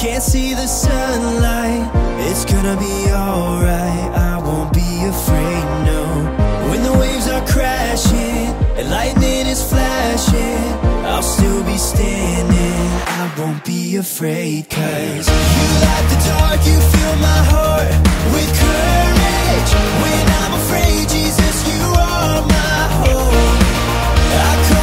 can't see the sunlight. It's gonna be alright, I won't be afraid, no. When the waves are crashing and lightning is flashing, I'll still be standing, I won't be afraid. Cause you light the dark, you fill my heart with courage. When I'm afraid, Jesus, you are my hope. I